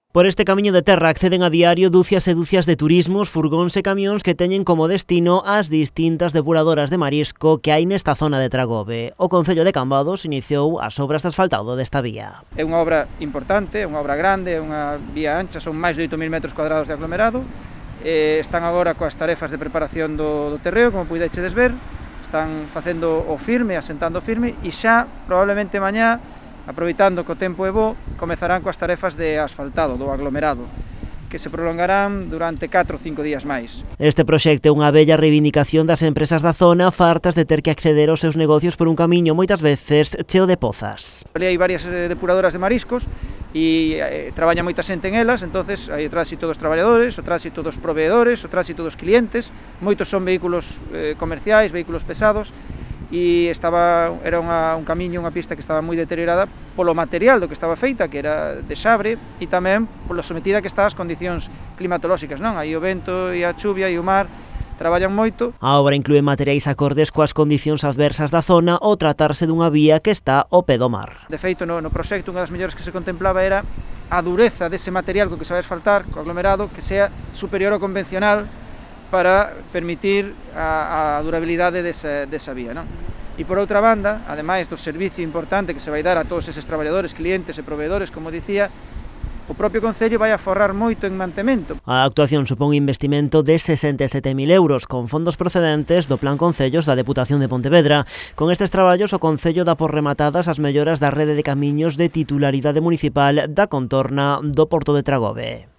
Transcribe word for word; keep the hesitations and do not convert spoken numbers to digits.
Por este camiño de terra acceden a diario dúcias e dúcias de turismos, furgóns e camións que teñen como destino as distintas depuradoras de marisco que hai nesta zona de Tragobe. O Concello de Cambados iniciou as obras de asfaltado desta vía. É unha obra importante, é unha obra grande, é unha vía ancha, son máis de oito mil metros cuadrados de aglomerado. Eh, están agora coas tarefas de preparación do, do terreo, como puidechedes ver, están facendo o firme, asentando o firme, e xa, probablemente mañá, aproveitando que o tempo é bo, comezarán coas tarefas de asfaltado do aglomerado, que se prolongarán durante catro ou cinco días máis. Este proxecto é unha bella reivindicación das empresas da zona fartas de ter que acceder aos seus negocios por un camiño moitas veces cheo de pozas. Ali hai varias depuradoras de mariscos e eh, traballa moita xente en elas, entonces hai o tránsito dos traballadores, o tránsito dos proveedores, o tránsito dos clientes, moitos son vehículos eh, comerciais, vehículos pesados, e estaba, era unha, un camiño, unha pista que estaba moi deteriorada polo material do que estaba feita, que era de xabre, e tamén polo sometida que está ás condicións climatolóxicas, non? Aí o vento e a chuvia e o mar traballan moito. A obra inclúe materiais acordes coas condicións adversas da zona ao tratarse dunha vía que está ao pé do mar. De feito, no, no proxecto, unha das mellores que se contemplaba era a dureza dese material co que se vai asfaltar, co aglomerado, que sea superior ao convencional, para permitir a, a durabilidade desa, desa vía, non? E por outra banda, ademais do servicio importante que se vai dar a todos eses traballadores, clientes e proveedores, como dicía, o propio Concello vai aforrar moito en mantemento. A actuación supón un investimento de sesenta e sete mil euros con fondos procedentes do Plan Concellos da Deputación de Pontevedra. Con estes traballos o Concello dá por rematadas as melloras da rede de camiños de titularidade municipal da contorna do Porto de Tragobe.